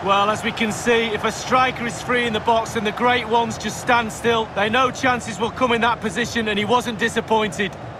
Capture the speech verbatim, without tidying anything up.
Well, as we can see, if a striker is free in the box and the great ones just stand still, they know chances will come in that position, and he wasn't disappointed.